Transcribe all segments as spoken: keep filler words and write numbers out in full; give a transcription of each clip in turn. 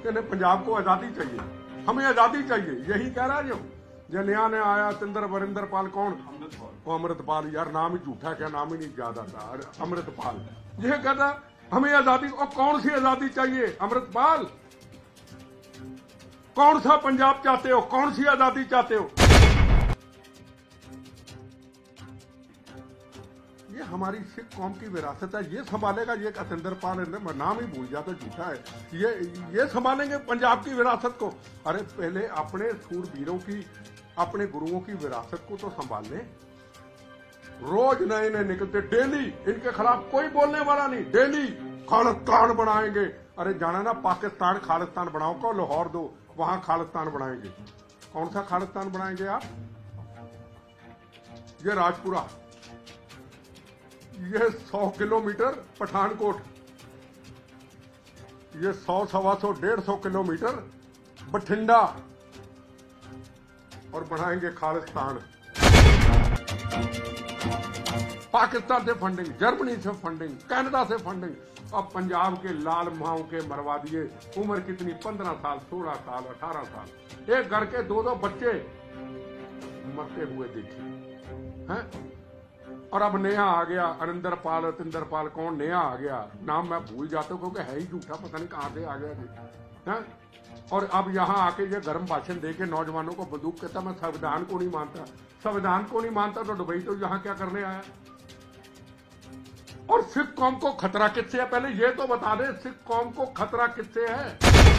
इन्हें पंजाब को आजादी चाहिए, हमें आजादी चाहिए, यही कह रहा है जो जो नया नया आया तिंदर वरिंदर पाल, कौन वो अमृतपाल, यार नाम ही झूठा, क्या नाम ही नहीं याद आता, अमृतपाल यह कहता हमें आजादी। और कौन सी आजादी चाहिए अमृतपाल? कौन सा पंजाब चाहते हो, कौन सी आजादी चाहते हो? ये हमारी सिख कौम की विरासत है, ये संभालेगा ये अतिंदर पाल, नाम ही भूल जाता, झूठा है, ये ये संभालेंगे पंजाब की विरासत को। अरे पहले अपने सूरवीरों की, अपने गुरुओं की विरासत को तो संभाल लें। रोज नए नए निकलते, डेली इनके खिलाफ कोई बोलने वाला नहीं, डेली खालिस्तान बनाएंगे। अरे जाना ना पाकिस्तान खालिस्तान बनाओ को, लाहौर दो, वहां खालिस्तान बनाएंगे। कौन सा खालिस्तान बनाएंगे आप? ये राजपुरा, ये सौ किलोमीटर पठानकोट, ये सौ सवा सौ डेढ़ सौ किलोमीटर बठिंडा, और बनाएंगे खालिस्तान। पाकिस्तान से फंडिंग, जर्मनी से फंडिंग, कनाडा से फंडिंग। अब पंजाब के लाल माओ के मरवा दिए। उम्र कितनी? पंद्रह साल, सोलह साल, अठारह साल। एक घर के दो दो बच्चे मरते हुए देखे हैं। और अब नया आ गया अरिंदर पाल, अतिंदर पाल, कौन नया आ गया, नाम मैं भूल जाता हूं क्योंकि है ही झूठा, पता नहीं कहां से आ गया जी है। और अब यहां आके ये गर्म भाषण देके नौजवानों को बंदूक कहता मैं संविधान को नहीं मानता। संविधान को नहीं मानता तो दुबई तो यहां क्या करने आया? और सिख कौम को खतरा किससे है, पहले ये तो बता दे, सिख कौम को खतरा किससे है?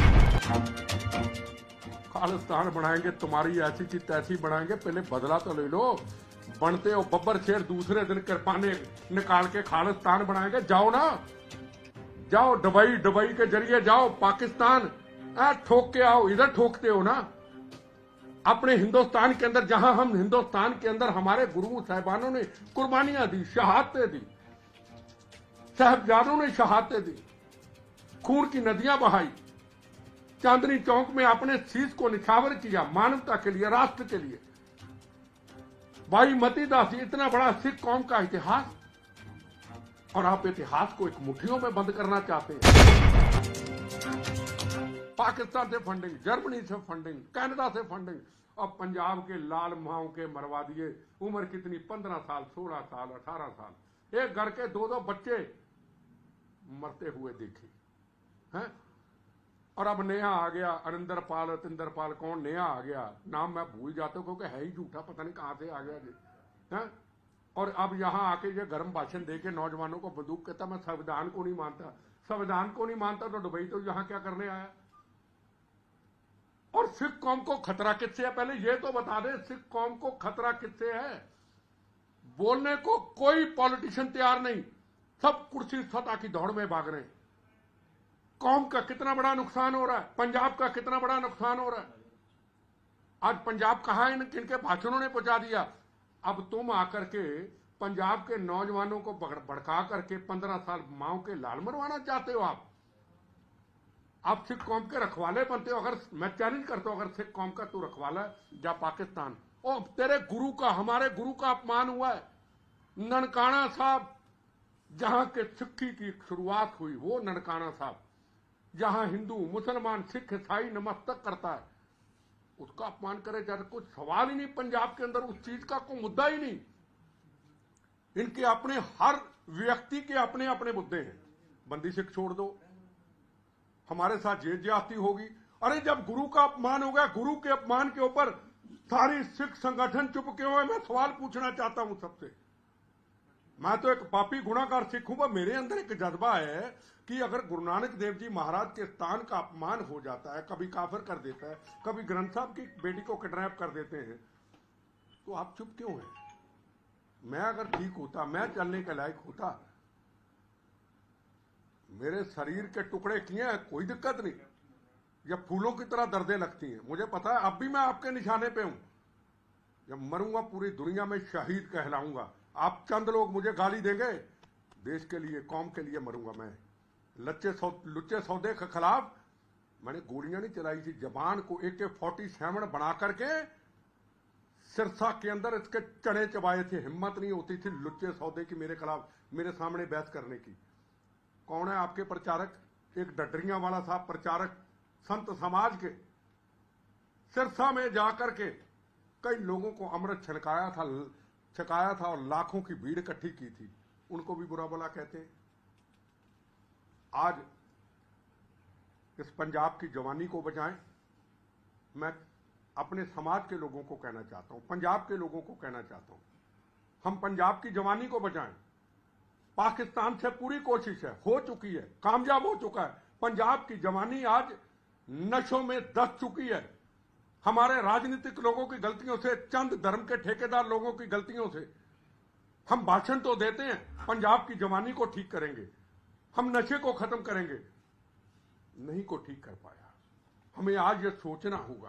खालिस्तान बनाएंगे, तुम्हारी ऐसी की तैसी बनाएंगे, पहले बदला तो ले लो। बनते हो बब्बर शेर, दूसरे दिन कृपाने निकाल के खालिस्तान बनाएंगे। जाओ ना, जाओ दुबई, दुबई के जरिए जाओ पाकिस्तान, आ, ठोक के आओ। इधर ठोकते हो ना अपने हिंदुस्तान के अंदर, जहां हम हिंदुस्तान के अंदर हमारे गुरु साहिबानों ने कुर्बानियां दी, शहादतें दी, साहबजादों ने शहादतें दी, खून की नदियां बहाई, चांदनी चौक में अपने शीश को निछावर किया मानवता के लिए, राष्ट्र के लिए। भाई मती दासी, इतना बड़ा सिख कौम का इतिहास, और आप इतिहास को एक मुट्ठियों में बंद करना चाहते हैं। पाकिस्तान से फंडिंग, जर्मनी से फंडिंग, कनाडा से फंडिंग। अब पंजाब के लाल माओ के मरवा दिए। उम्र कितनी? पंद्रह साल, सोलह साल, अठारह साल। एक घर के दो दो बच्चे मरते हुए देखे हैं। और अब नया आ गया अरिंदर पाल, अतिंदर पाल, कौन नया आ गया, नाम मैं भूल जाता हूं क्योंकि है ही झूठा, पता नहीं कहां से आ गया जी है। और अब यहां आके ये गर्म भाषण देके नौजवानों को बंदूक कहता मैं संविधान को नहीं मानता। संविधान को नहीं मानता तो दुबई तो यहां क्या करने आया? और सिख कौम को खतरा किससे है, पहले ये तो बता दे, सिख कौम को खतरा किससे है? बोलने को कोई पॉलिटिशियन तैयार नहीं, सब कुर्सी सत्ता की दौड़ में भाग रहे हैं। कौम का कितना बड़ा नुकसान हो रहा है, पंजाब का कितना बड़ा नुकसान हो रहा है। आज पंजाब कहां इन किनके भाषणों ने पहुंचा दिया। अब तुम आकर के पंजाब के नौजवानों को भड़का करके पंद्रह साल माओ के लाल मरवाना चाहते हो। आप आप सिख कौम के रखवाले बनते हो। अगर मैं चैलेंज करता हूं, अगर सिख कौम का तू रखवाला जा पाकिस्तान, ओ तेरे गुरु का, हमारे गुरु का अपमान हुआ है। ननकाना साहब, जहां के सिक्खी की शुरुआत हुई, वो ननकाना साहब, जहां हिंदू मुसलमान सिख ईसाई नमस्तक करता है, उसका अपमान करे जा, कुछ सवाल ही नहीं। पंजाब के अंदर उस चीज का कोई मुद्दा ही नहीं। इनके अपने, हर व्यक्ति के अपने अपने मुद्दे हैं। बंदी सिख छोड़ दो, हमारे साथ ये ज्यादती होगी। अरे जब गुरु का अपमान हो गया, गुरु के अपमान के ऊपर सारी सिख संगठन चुप क्यों है? मैं सवाल पूछना चाहता हूं सबसे। मैं तो एक पापी गुनाहगार सिख हूं, मेरे अंदर एक जज्बा है कि अगर गुरु नानक देव जी महाराज के स्थान का अपमान हो जाता है, कभी काफिर कर देता है, कभी ग्रंथ साहब की बेटी को किडनैप कर देते हैं, तो आप चुप क्यों हैं? मैं अगर ठीक होता, मैं चलने के लायक होता, मेरे शरीर के टुकड़े किए हैं, कोई दिक्कत नहीं, या फूलों की तरह दर्दें लगती हैं, मुझे पता है। अब भी मैं आपके निशाने पे हूं। जब मरूंगा पूरी दुनिया में शहीद कहलाऊंगा। आप चंद लोग मुझे गाली देंगे, देश के लिए, कौम के लिए मरूंगा मैं। लच्चे सौ लुच्चे सौदे के खिलाफ मैंने गोलियां नहीं चलाई थी। जबान को ए के फोर्टी सेवन बना करके सिरसा के अंदर इसके चने चबाए थे। हिम्मत नहीं होती थी लुच्चे सौदे की मेरे खिलाफ, मेरे सामने बहस करने की। कौन है आपके प्रचारक? एक डडरियां वाला साहब प्रचारक, संत समाज के सिरसा में जाकर के कई लोगों को अमृत छलकाया था छकाया था और लाखों की भीड़ इकट्ठी की थी, उनको भी बुरा भला कहते हैं। आज इस पंजाब की जवानी को बचाएं। मैं अपने समाज के लोगों को कहना चाहता हूं, पंजाब के लोगों को कहना चाहता हूं, हम पंजाब की जवानी को बचाएं। पाकिस्तान से पूरी कोशिश है, हो चुकी है, कामयाब हो चुका है। पंजाब की जवानी आज नशों में दस चुकी है। हमारे राजनीतिक लोगों की गलतियों से, चंद धर्म के ठेकेदार लोगों की गलतियों से हम भाषण तो देते हैं, पंजाब की जवानी को ठीक करेंगे, हम नशे को खत्म करेंगे, नहीं को ठीक कर पाया। हमें आज यह सोचना होगा,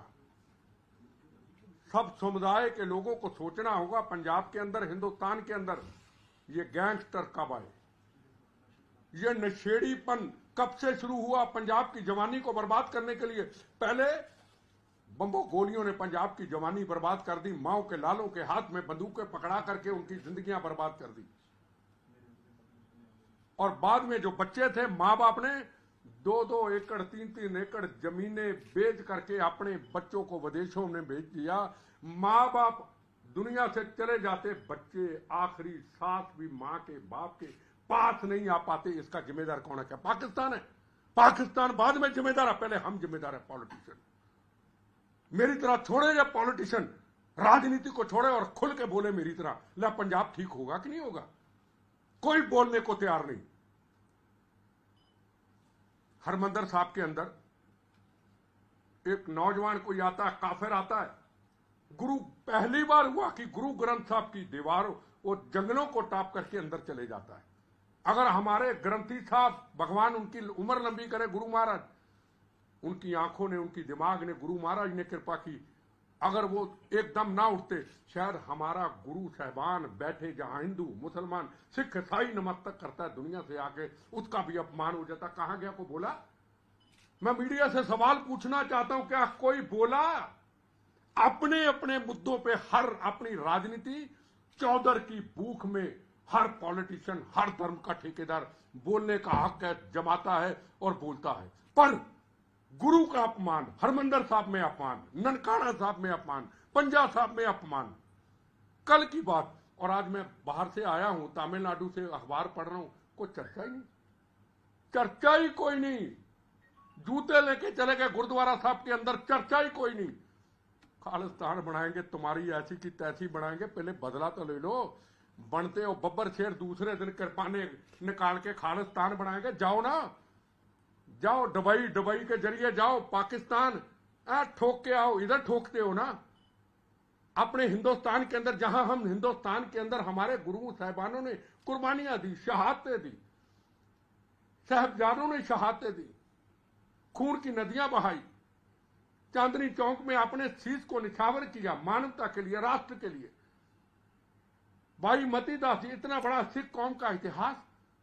सब समुदाय के लोगों को सोचना होगा, पंजाब के अंदर, हिंदुस्तान के अंदर ये गैंगस्टर कब आए, ये नशेड़ीपन कब से शुरू हुआ पंजाब की जवानी को बर्बाद करने के लिए। पहले बम्बो गोलियों ने पंजाब की जवानी बर्बाद कर दी, माओ के लालों के हाथ में बंदूकें पकड़ा करके उनकी जिंदगियां बर्बाद कर दी। और बाद में जो बच्चे थे, मां बाप ने दो दो एकड़ तीन तीन एकड़ जमीनें बेच करके अपने बच्चों को विदेशों में भेज दिया। मां बाप दुनिया से चले जाते, बच्चे आखिरी सांस भी मां के बाप के पास नहीं आ पाते। इसका जिम्मेदार कौन है? क्या पाकिस्तान है? पाकिस्तान बाद में जिम्मेदार है, पहले हम जिम्मेदार है। पॉलिटिशियन मेरी तरह छोड़े या पॉलिटिशियन राजनीति को छोड़े और खुल के बोले मेरी तरह, ला पंजाब ठीक होगा कि नहीं होगा? कोई बोलने को तैयार नहीं। हरमंदर साहब के अंदर एक नौजवान कोई आता है, काफिर आता है, गुरु पहली बार हुआ कि गुरु ग्रंथ साहब की दीवार वो जंगलों को टाप करके अंदर चले जाता है। अगर हमारे ग्रंथी साहब, भगवान उनकी उम्र लंबी करे, गुरु महाराज, उनकी आंखों ने, उनकी दिमाग ने, गुरु महाराज ने कृपा की, अगर वो एकदम ना उठते, शायद हमारा गुरु साहबान बैठे जहां हिंदू मुसलमान सिख ईसाई नमस्तक करता है दुनिया से आके, उसका भी अपमान हो जाता। कहां गया को बोला? मैं मीडिया से सवाल पूछना चाहता हूं, क्या कोई बोला? अपने अपने मुद्दों पे हर अपनी राजनीति चौधर की भूख में हर पॉलिटिशियन, हर धर्म का ठेकेदार बोलने का हक है, जमाता है और बोलता है। पर गुरु का अपमान, हरमंदर साहब में अपमान, ननकाना साहब में अपमान, पंजा साहब में अपमान, कल की बात। और आज मैं बाहर से आया हूं, तमिलनाडु से अखबार पढ़ रहा हूं, कोई चर्चा ही नहीं, चर्चा ही कोई नहीं। जूते लेके चले गए गुरुद्वारा साहब के अंदर, चर्चा ही कोई नहीं। खालिस्तान बनाएंगे, तुम्हारी ऐसी की तैसी बनाएंगे, पहले बदला तो ले लो। बनते हो बब्बर शेर, दूसरे दिन कृपाने निकाल के खालिस्तान बनाएंगे। जाओ ना, जाओ दुबई, दुबई के जरिए जाओ पाकिस्तान, आ, ठोक के आओ। इधर ठोकते हो ना अपने हिंदुस्तान के अंदर, जहां हम हिंदुस्तान के अंदर हमारे गुरु साहिबानों ने कुर्बानियां दी, शहादतें दी, साहबजादों ने शहादतें दी, खून की नदियां बहाई, चांदनी चौक में अपने शीश को निछावर किया मानवता के लिए, राष्ट्र के लिए। भाई मती दास जी, इतना बड़ा सिख कौम का इतिहास,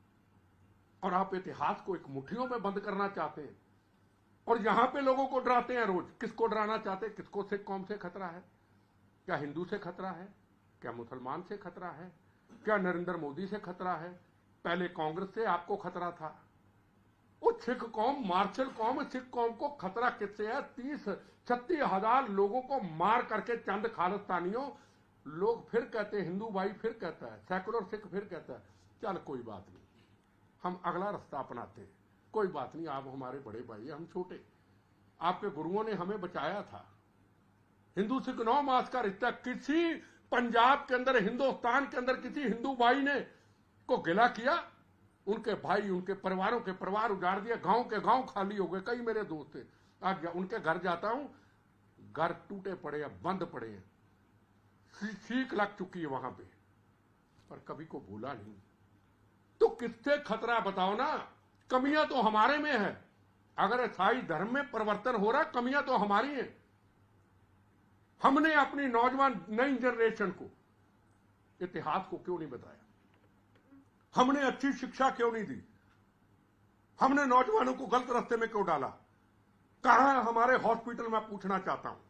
और आप इतिहास को एक मुट्ठियों में बंद करना चाहते हैं और यहां पे लोगों को डराते हैं रोज। किसको डराना चाहते हैं? किसको सिख कौम से खतरा है? क्या हिंदू से खतरा है? क्या मुसलमान से खतरा है? क्या नरेंद्र मोदी से खतरा है? पहले कांग्रेस से आपको खतरा था। वो सिख कौम, मार्शल कौम, सिख कौम को खतरा किससे है? तीस छत्तीस हजार लोगों को मार करके चंद खालिस्तानियों, लोग फिर कहते हैं हिंदू भाई, फिर कहता है सेकुलर सिख, फिर कहता है चल कोई बात नहीं, हम अगला रास्ता अपनाते हैं, कोई बात नहीं, आप हमारे बड़े भाई, हम छोटे, आपके गुरुओं ने हमें बचाया था। हिंदू सिख नौ मास का रिश्ता, किसी पंजाब के अंदर, हिंदुस्तान के अंदर किसी हिंदू भाई ने को गिला किया? उनके भाई, उनके परिवारों के परिवार उजाड़ दिया, गांव के गांव खाली हो गए। कई मेरे दोस्त थे, आज उनके घर जाता हूं, घर टूटे पड़े हैं, बंद पड़े हैं, सीख लग चुकी है वहां पे, पर कभी को बोला नहीं। तो किससे खतरा बताओ ना? कमियां तो हमारे में है। अगर ईसाई धर्म में परिवर्तन हो रहा, कमियां तो हमारी हैं। हमने अपनी नौजवान नई जनरेशन को इतिहास को क्यों नहीं बताया? हमने अच्छी शिक्षा क्यों नहीं दी? हमने नौजवानों को गलत रास्ते में क्यों डाला? कहां है हमारे हॉस्पिटल? मैं पूछना चाहता हूं,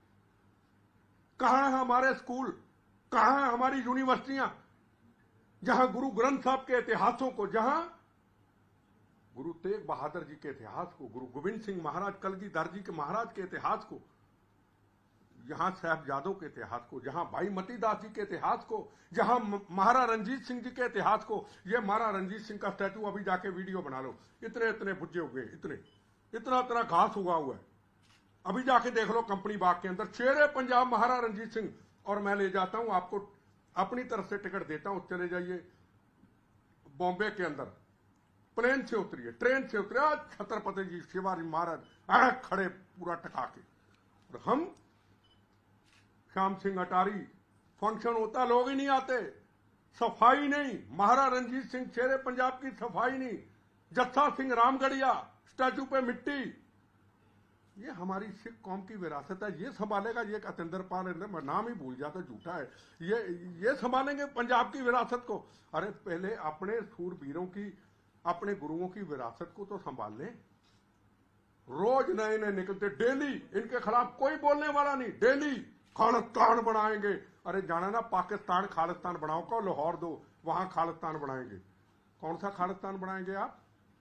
कहां है हमारे स्कूल? कहां है हमारी यूनिवर्सिटियां, जहां गुरु ग्रंथ साहब के इतिहासों को, जहां गुरु तेग बहादुर जी के इतिहास को, गुरु गोविंद सिंह महाराज कलगीधर जी के महाराज के इतिहास को, यहां साहबजादों के इतिहास को, जहां भाई मती दास जी के इतिहास को, जहां महाराज रंजीत सिंह जी के इतिहास को। ये महाराज रंजीत सिंह का स्टैचू अभी जाके वीडियो बना लो, इतने इतने बुज्जे हुए, इतने इतना इतना घास उगा हुआ है, अभी जाके देख लो कंपनी बाग के अंदर। शेरे पंजाब महाराज रंजीत सिंह। और मैं ले जाता हूं आपको, अपनी तरफ से टिकट देता हूं, चले जाइए बॉम्बे के अंदर, प्लेन से उतरिए, ट्रेन से उतरे, छत्रपति जी शिवाजी महाराज खड़े पूरा टका के, और हम श्याम सिंह अटारी, फंक्शन होता लोग ही नहीं आते, सफाई नहीं, महाराज रंजीत सिंह शेरे पंजाब की सफाई नहीं, जत्था सिंह रामगढ़िया स्टैचू पे मिट्टी। ये हमारी सिख कौम की विरासत है, ये संभालेगा ये अतिंदर पाल, मैं नाम ही भूल जाता, झूठा है, ये ये संभालेंगे पंजाब की विरासत को। अरे पहले अपने सूरवीरों की, अपने गुरुओं की विरासत को तो संभाल लें। रोज नए नए निकलते, डेली इनके खिलाफ कोई बोलने वाला नहीं, डेली खालिस्तान बनाएंगे। अरे जाना ना पाकिस्तान खालिस्तान बनाओ को, लाहौर दो, वहां खालिस्तान बनाएंगे। कौन सा खालिस्तान बनाएंगे आप?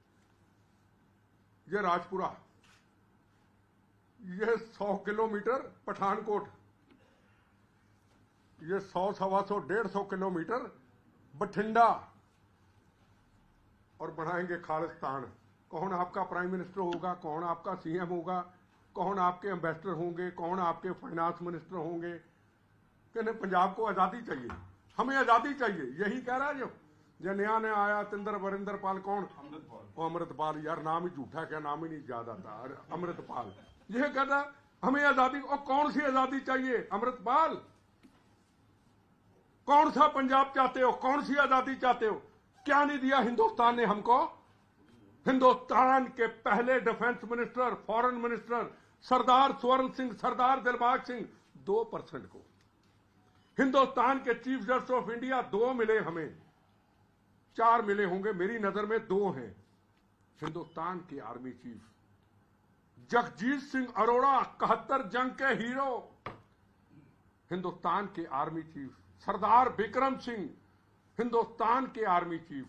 ये राजपुरा, ये सौ किलोमीटर पठानकोट, ये सौ सवा सौ डेढ़ सौ किलोमीटर बठिंडा, और बनाएंगे खालिस्तान। कौन आपका प्राइम मिनिस्टर होगा, कौन आपका सीएम होगा, कौन आपके एम्बेसडर होंगे, कौन आपके फाइनेंस मिनिस्टर होंगे? कहने पंजाब को आजादी चाहिए, हमें आजादी चाहिए, यही कह रहा है। जो जो नया नया आया तिंदर वरिंदर पाल, कौन? अमृतपाल। अमृतपाल, यार नाम ही झूठा, क्या नाम ही नहीं याद आता। अमृतपाल यह कहता हमें आजादी, और कौन सी आजादी चाहिए? अमृतपाल, कौन सा पंजाब चाहते हो, कौन सी आजादी चाहते हो? क्या नहीं दिया हिंदुस्तान ने हमको? हिंदुस्तान के पहले defence minister, foreign minister Sardar Swaran Singh, सरदार दिलबाग सिंह, दो परसेंट को। हिंदुस्तान के चीफ जस्टिस ऑफ इंडिया दो मिले हमें, चार मिले होंगे, मेरी नजर में दो हैं। हिंदुस्तान के आर्मी चीफ जगजीत सिंह अरोड़ा, इकहत्तर जंग के हीरो, हिंदुस्तान के आर्मी चीफ। सरदार विक्रम सिंह, हिंदुस्तान के आर्मी चीफ।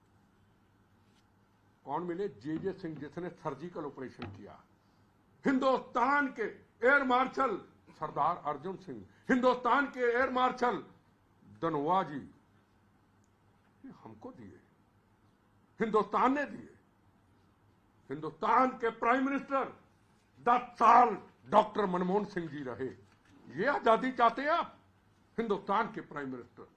कौन मिले? जे जे सिंह, जिसने सर्जिकल ऑपरेशन किया। हिंदुस्तान के एयर मार्शल सरदार अर्जुन सिंह, हिंदुस्तान के एयर मार्शल धनोआ जी, हमको दिए, हिंदुस्तान ने दिए। हिंदुस्तान के प्राइम मिनिस्टर दस साल डॉक्टर मनमोहन सिंह जी रहे। ये आजादी चाहते हैं आप? हिंदुस्तान के प्राइम मिनिस्टर।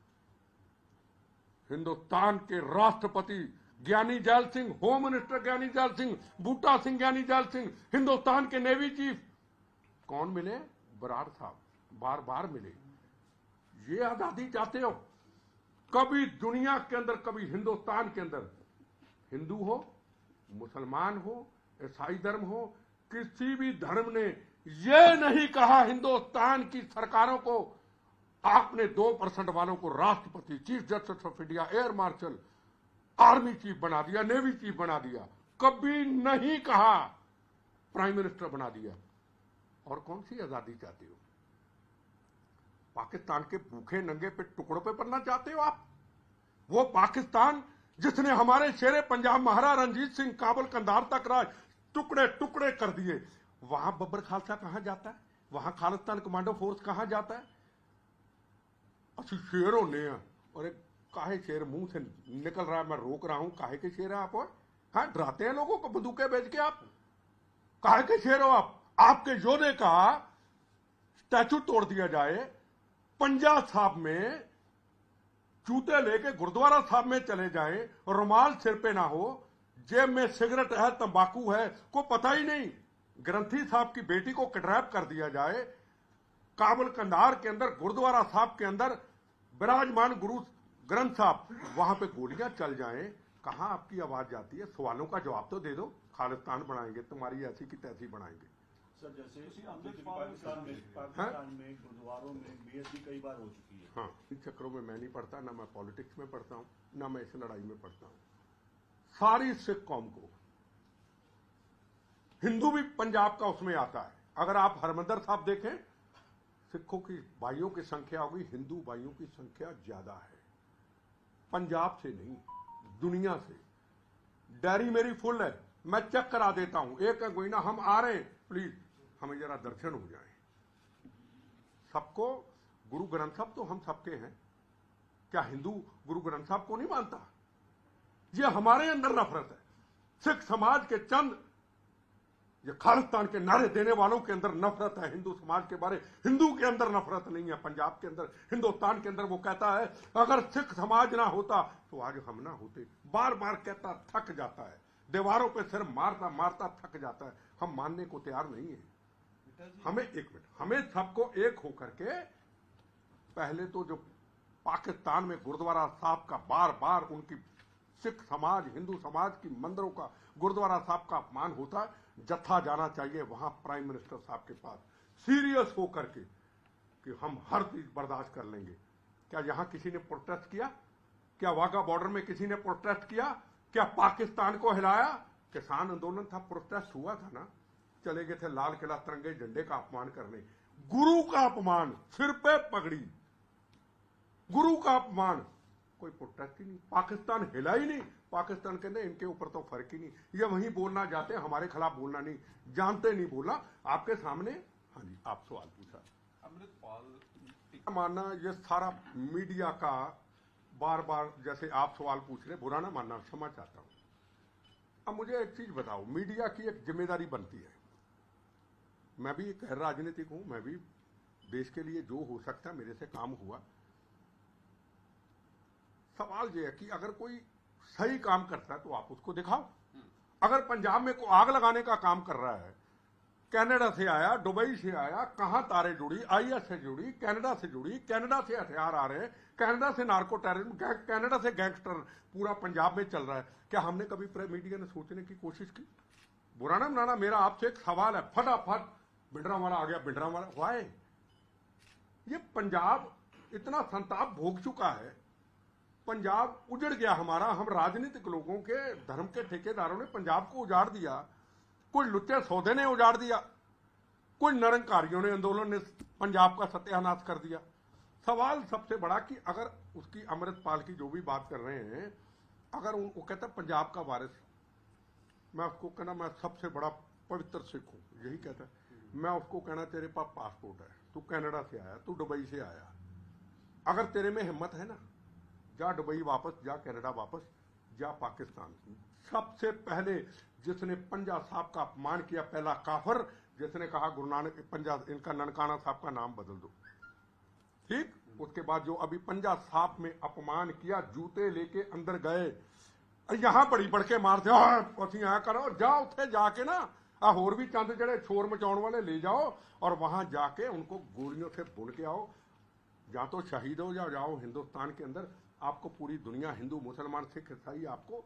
हिंदुस्तान के राष्ट्रपति ज्ञानी जैल सिंह, होम मिनिस्टर ज्ञानी जैल सिंह, बूटा सिंह ज्ञानी जैल सिंह, हिंदुस्तान के नेवी चीफ। कौन मिले? बराड़ साहब, बार बार मिले। ये आजादी चाहते हो? कभी दुनिया के अंदर, कभी हिंदुस्तान के अंदर, हिंदू हो, मुसलमान हो, ईसाई धर्म हो, किसी भी धर्म ने यह नहीं कहा हिंदुस्तान की सरकारों को आपने दो परसेंट वालों को राष्ट्रपति, chief justice of India, air marshal, army chief बना दिया, नेवी चीफ बना दिया। कभी नहीं कहा प्राइम मिनिस्टर बना दिया। और कौन सी आजादी चाहते हो? पाकिस्तान के भूखे नंगे पे टुकड़ों पे पड़ना चाहते हो आप? वो पाकिस्तान जिसने हमारे शेरे पंजाब महाराज रंजीत सिंह काबुल कंधार तक राज टुकड़े टुकड़े कर दिए, वहां बब्बर खालसा कहां जाता है? वहां खालिस्तान कमांडो फोर्स कहां जाता है? अच्छी शेर होने हैं। और एक काहे शेर मुंह से निकल रहा है, मैं रोक रहा हूं, काहे के शेर है आप? हाँ, डराते हैं लोगों को बंदूकें बेच के आप। काहे के शेर हो आप? आपके योद्धे का स्टैचू तोड़ दिया जाए, पंजाब साहब में जूते लेके गुरुद्वारा साहब में चले जाएं, रुमाल सिर पे ना हो, जेब में सिगरेट है, तंबाकू है, को पता ही नहीं, ग्रंथी साहब की बेटी को किडनैप कर दिया जाए, काबुल कंधार के अंदर गुरुद्वारा साहब के अंदर विराजमान गुरु ग्रंथ साहब, वहां पे गोलियां चल जाएं, कहां आपकी आवाज जाती है? सवालों का जवाब तो दे दो। खालिस्तान बनाएंगे, तुम्हारी ऐसी की तैसी बनाएंगे। सर, जैसे पाकिस्तान में पाकिस्तान में गुरुद्वारों में बेइज्जती कई बार हो चुकी है। हाँ, इन चक्रों में मैं नहीं पढ़ता, ना मैं पॉलिटिक्स में पढ़ता हूं, ना मैं इस लड़ाई में पढ़ता हूं। सारी सिख कौम को, हिंदू भी पंजाब का उसमें आता है। अगर आप हरमंदर साहब देखें, सिखों की भाइयों की संख्या होगी, हिंदू भाइयों की संख्या ज्यादा है। पंजाब से नहीं, दुनिया से। डायरी मेरी फुल है, मैं चेक करा देता हूं। एक है कोई ना, हम आ रहे हैं, प्लीज हमें जरा दर्शन हो जाए। सबको गुरु ग्रंथ साहब तो हम सबके हैं, क्या हिंदू गुरु ग्रंथ साहब को नहीं मानता? ये हमारे अंदर नफरत है। सिख समाज के चंद ये खालिस्तान के नारे देने वालों के अंदर नफरत है हिंदू समाज के बारे। हिंदू के अंदर नफरत नहीं है। पंजाब के अंदर, हिंदुस्तान के अंदर वो कहता है अगर सिख समाज ना होता तो आज हम ना होते। बार बार कहता, थक जाता है, दीवारों पे सिर मारता मारता थक जाता है। हम मानने को तैयार नहीं है। हमें एक मिनट, हमें सबको एक होकर के पहले तो जो पाकिस्तान में गुरुद्वारा साहब का बार बार उनकी सिख समाज, हिंदू समाज की मंदिरों का, गुरुद्वारा साहब का अपमान होता है, जत्था जाना चाहिए वहां प्राइम मिनिस्टर साहब के पास, सीरियस होकर के कि हम हर चीज बर्दाश्त कर लेंगे। क्या यहां किसी ने प्रोटेस्ट किया? क्या वाघा बॉर्डर में किसी ने प्रोटेस्ट किया? क्या पाकिस्तान को हिलाया? किसान आंदोलन था, प्रोटेस्ट हुआ था ना, चले गए थे लाल किला तिरंगे झंडे का अपमान करने। गुरु का अपमान, सिर पे पगड़ी, गुरु का अपमान, कोई प्रोटेस्ट ही नहीं। पाकिस्तान हिला ही नहीं। पाकिस्तान के अंदर इनके ऊपर तो फर्क ही नहीं। ये वहीं बोलना जाते, हमारे खिलाफ बोलना नहीं जानते, नहीं बोलना आपके सामने। हाँ जी, आप सवाल पूछा। अमृतपाल मानना ये सारा मीडिया का बार बार, जैसे आप सवाल पूछ रहे, बुरा ना मानना, क्षमा चाहता हूं। अब मुझे एक चीज बताओ, मीडिया की एक जिम्मेदारी बनती है। मैं भी एक राजनीतिक हूं, मैं भी देश के लिए जो हो सकता मेरे से काम हुआ। सवाल यह है कि अगर कोई सही काम करता है तो आप उसको दिखाओ। अगर पंजाब में कोई आग लगाने का काम कर रहा है, कनाडा से आया, दुबई से आया, कहां तारे जुड़ी, आईएस से जुड़ी, कनाडा से जुड़ी, कनाडा से हथियार आ रहे हैं, कनाडा से नार्को टेररिज्म, कनाडा से गैंगस्टर पूरा पंजाब में चल रहा है, क्या हमने कभी मीडिया ने सोचने की कोशिश की? बुरा ना मनाना, मेरा आपसे एक सवाल है, फटाफट भिंडरांवाला आ गया, भिंडरांवाला वाय। ये पंजाब इतना संताप भोग चुका है, पंजाब उजड़ गया हमारा। हम राजनीतिक लोगों के, धर्म के ठेकेदारों ने पंजाब को उजाड़ दिया, कोई लुच्चे सौदे ने उजाड़ दिया, कोई निरंकारियों ने, आंदोलन ने पंजाब का सत्यानाश कर दिया। सवाल सबसे बड़ा कि अगर उसकी अमृतपाल की जो भी बात कर रहे हैं, अगर वो कहता पंजाब का वारिस, मैं उसको कहना मैं सबसे बड़ा पवित्र सिख हूं, यही कहता है, मैं उसको कहना तेरे पास पासपोर्ट है, तू कनाडा से आया, तू दुबई से आया, अगर तेरे में हिम्मत है ना, जा दुबई वापस, जा कनाडा वापस, जा पाकिस्तान। सबसे पहले जिसने पंजा साहब का अपमान किया, पहला काफर जिसने कहा गुरु नानक पंजा, इनका ननकाना साहब का नाम बदल दो, ठीक। उसके बाद जो अभी पंजा साहब में अपमान किया, जूते लेके अंदर गए, यहां बड़ी बड़के मारते पसी आ करो, जाओ उठे जाके ना आ होर भी चंद जड़े शोर मचाने वाले ले जाओ और वहां जाके उनको गोलियों से बुन के आओ, या तो शहीद हो जाओ, जाओ हिंदुस्तान के अंदर आपको पूरी दुनिया, हिंदू मुसलमान सिख ईसाई आपको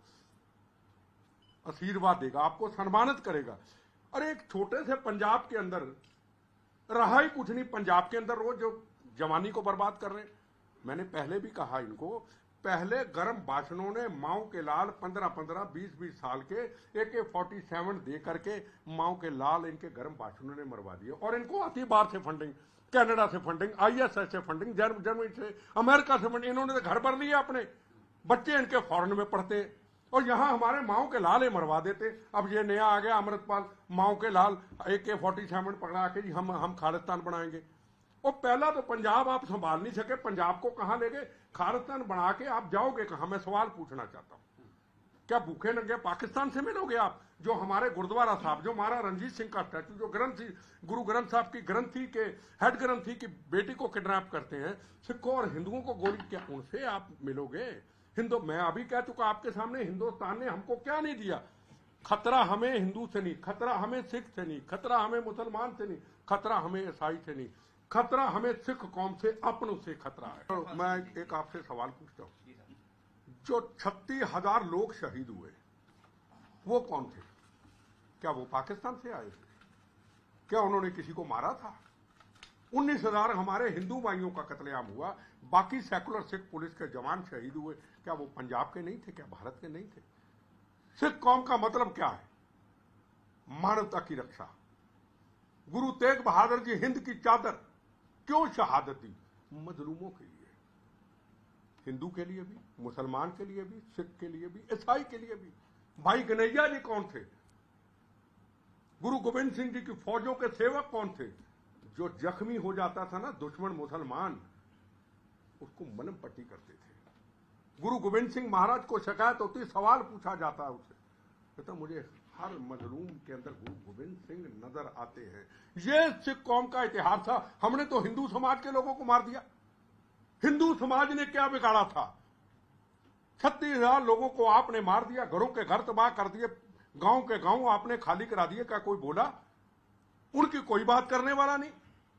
आशीर्वाद देगा, आपको सम्मानित करेगा। अरे एक छोटे से पंजाब के अंदर रहा ही कुछ नहीं, पंजाब के अंदर रोज जो जवानी को बर्बाद कर रहे हैं। मैंने पहले भी कहा इनको, पहले गर्म भाषणों ने माओ के लाल पंद्रह पंद्रह बीस बीस साल के ए के फोर्टी सेवन दे करके माओ के लाल इनके गर्म भाषणों ने मरवा दिए, और इनको आती बाहर से फंडिंग, कनाडा से फंडिंग, आईएसआई से फंडिंग, जर्मनी से, अमेरिका से फंडिंग, इन्होंने तो घर भर लिए अपने, बच्चे इनके फॉरेन में पढ़ते, और यहां हमारे माओ के लाल मरवा देते। अब ये नया आ गया अमृतपाल, माओ के लाल ए के फोर्टी सेवन पकड़ा के जी हम हम खालिस्तान बनाएंगे। और पहला तो पंजाब आप संभाल नहीं सके, पंजाब को कहां ले गए, खालिस्तान बना के आप जाओगे कहां? मैं सवाल पूछना चाहता हूं, क्या भूखे नंगे पाकिस्तान से मिलोगे आप? जो हमारे गुरुद्वारा साहब, जो महाराज रंजीत सिंह का स्टैचू, जो ग्रंथी गुरु ग्रंथ साहब की ग्रंथी के हेड ग्रंथी की बेटी को किडनैप करते हैं, सिखों और हिंदुओं को गोली, क्या उनसे आप मिलोगे? हिंदू, मैं अभी कह चुका आपके सामने, हिंदुस्तान ने हमको क्या नहीं दिया? खतरा हमें हिंदू से नहीं, खतरा हमें सिख से नहीं, खतरा हमें मुसलमान से नहीं, खतरा हमें ईसाई से नहीं, खतरा हमें सिख कौम से, अपनों से खतरा है। तो मैं एक आपसे सवाल पूछता हूं, जो छत्तीस हजार लोग शहीद हुए वो कौन थे? क्या वो पाकिस्तान से आए थे? क्या उन्होंने किसी को मारा था? उन्नीस हजार हमारे हिंदू भाइयों का कत्लेआम हुआ, बाकी सेकुलर सिख पुलिस के जवान शहीद हुए, क्या वो पंजाब के नहीं थे? क्या भारत के नहीं थे? सिख कौम का मतलब क्या है? मानवता की रक्षा। गुरु तेग बहादुर जी हिंद की चादर क्यों शहादत दी? मजलूमों के लिए, हिंदू के लिए भी, मुसलमान के लिए भी, सिख के लिए भी, ईसाई के लिए भी। भाई कन्हैया जी कौन थे? गुरु गोविंद सिंह जी की फौजों के सेवक कौन थे? जो जख्मी हो जाता था ना दुश्मन मुसलमान, उसको मलहम पट्टी करते थे। गुरु गोविंद सिंह महाराज को शिकायत होती, सवाल पूछा जाता है उससे, कहता मुझे हर मजलूम के अंदर गुरु गोविंद सिंह नजर आते हैं। ये सिख कौम का इतिहास था। हमने तो हिंदू समाज के लोगों को मार दिया। हिंदू समाज ने क्या बिगाड़ा था? छत्तीस हजार लोगों को आपने मार दिया, घरों के घर तबाह कर दिए, गांव के गांव आपने खाली करा दिए। क्या कोई बोला? उनकी कोई बात करने वाला नहीं।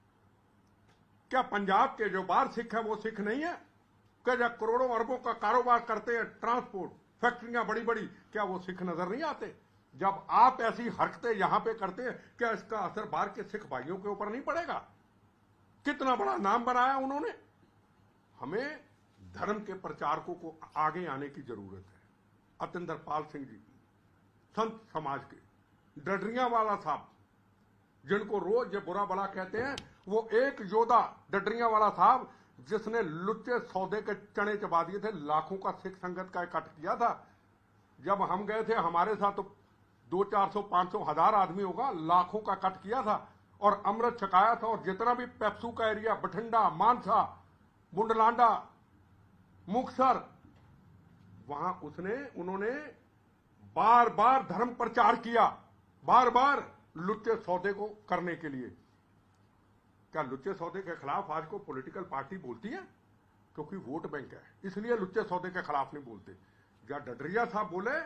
क्या पंजाब के जो बाहर सिख है वो सिख नहीं है? क्या जब करोड़ों अरबों का कारोबार करते हैं, ट्रांसपोर्ट, फैक्ट्रियां बड़ी बड़ी, क्या वो सिख नजर नहीं आते? जब आप ऐसी हरकतें यहां पे करते हैं, क्या इसका असर बाहर के सिख भाइयों के ऊपर नहीं पड़ेगा? कितना बड़ा नाम बनाया उन्होंने। हमें धर्म के प्रचारकों को आगे आने की जरूरत है। अतिंदर पाल सिंह जी, संत समाज के, डडरिया वाला साहब, जिनको रोज ये बुरा भला कहते हैं, वो एक योद्धा डडरिया वाला साहब जिसने लुच्चे सौदे के चने चबा दिए थे, लाखों का सिख संगत का इकट्ठ किया था। जब हम गए थे हमारे साथ तो दो चार सौ पांच सौ हजार आदमी होगा, लाखों का इकट्ठ किया था और अमृत छकाया था। और जितना भी पेप्सू का एरिया, बठिंडा, मानसा, बुंडलांडा, मुक्तसर, वहां उसने उन्होंने बार बार धर्म प्रचार किया, बार बार लुच्चे सौदे को करने के लिए। क्या लुच्चे सौदे के खिलाफ आज को पॉलिटिकल पार्टी बोलती है? क्योंकि वोट बैंक है, इसलिए लुच्चे सौदे के खिलाफ नहीं बोलते। या डडरिया साहब बोले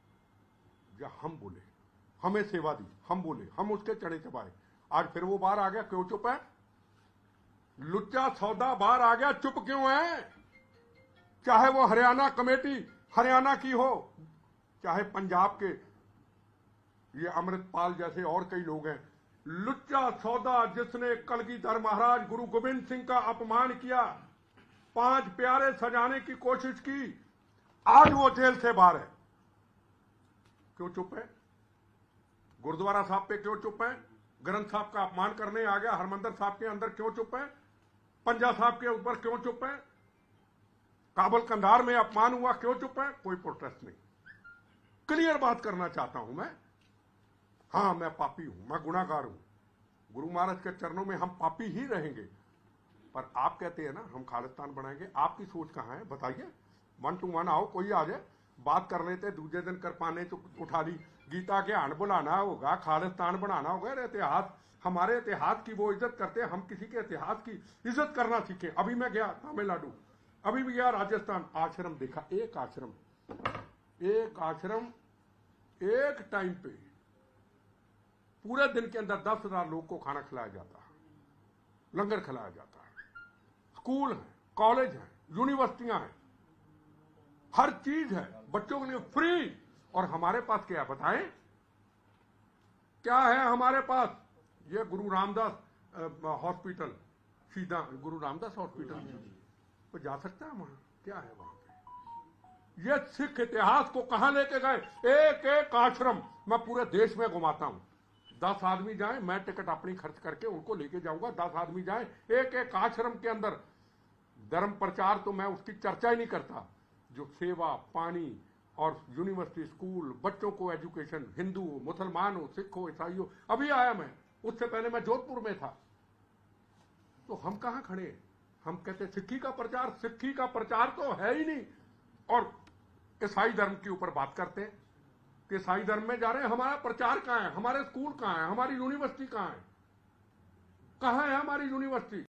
या हम बोले, हमें सेवा दी, हम बोले, हम उसके चढ़े चबाए। आज फिर वो बाहर आ गया, क्यों चुप है? लुच्चा सौदा बाहर आ गया, चुप क्यों है? चाहे वो हरियाणा कमेटी हरियाणा की हो, चाहे पंजाब के ये अमृतपाल जैसे और कई लोग हैं। लुच्चा सौदा जिसने कलगीधर महाराज गुरु गोविंद सिंह का अपमान किया, पांच प्यारे सजाने की कोशिश की, आज वो जेल से बाहर है। क्यों चुप है? गुरुद्वारा साहब पे क्यों चुप है? ग्रंथ साहब का अपमान करने आ गया हरमंदिर साहब के अंदर, क्यों चुप है? पंजा साहब के ऊपर क्यों चुप है? काबुल कंधार में अपमान हुआ, क्यों चुप है? कोई प्रोटेस्ट नहीं। क्लियर बात करना चाहता हूं मैं। हां, मैं पापी हूं, मैं गुनाहगार हूं। गुरु महाराज के चरणों में हम पापी ही रहेंगे। पर आप कहते हैं ना हम खालिस्तान बनाएंगे, आपकी सोच कहां है बताइए? वन टू वन आओ, कोई आ जाए, बात कर लेते, दूसरे दिन कर पाने तो उठा ली। गीता के आन बुलाना होगा, खालिस्तान बनाना होगा। इतिहास, हमारे इतिहास की वो इज्जत करते हैं, हम किसी के इतिहास की इज्जत करना सीखें। अभी मैं गया तमिलनाडु, अभी भी गया राजस्थान, आश्रम देखा, एक आश्रम एक आश्रम एक टाइम पे पूरे दिन के अंदर दस हजार लोग को खाना खिलाया जाता है, लंगर खिलाया जाता है। स्कूल है, कॉलेज है, यूनिवर्सिटियां हैं, हर चीज है बच्चों के लिए फ्री। और हमारे पास क्या बताएं? क्या है हमारे पास? ये गुरु रामदास हॉस्पिटल, सीधा गुरु रामदास हॉस्पिटल तो जा सकता है वहां? क्या है वहां पे? ये सिख इतिहास को कहां लेके गए? एक एक आश्रम मैं पूरे देश में घुमाता हूं। दस आदमी जाएं, मैं टिकट अपनी खर्च करके उनको लेके जाऊंगा। दस आदमी जाएं, एक एक आश्रम के अंदर धर्म प्रचार तो मैं उसकी चर्चा ही नहीं करता। जो सेवा, पानी और यूनिवर्सिटी, स्कूल, बच्चों को एजुकेशन, हिंदू हो, मुसलमान हो, सिख हो, ईसाई हो। अभी आया मैं, उससे पहले मैं जोधपुर में था। तो हम कहां खड़े? हम कहते सिक्खी का प्रचार, सिक्खी का प्रचार तो है ही नहीं। और ईसाई धर्म के ऊपर बात करते हैं कि ईसाई धर्म में जा रहे हैं। हमारा प्रचार कहां है? हमारे स्कूल कहां है? हमारी यूनिवर्सिटी कहां है? कहां है हमारी यूनिवर्सिटी?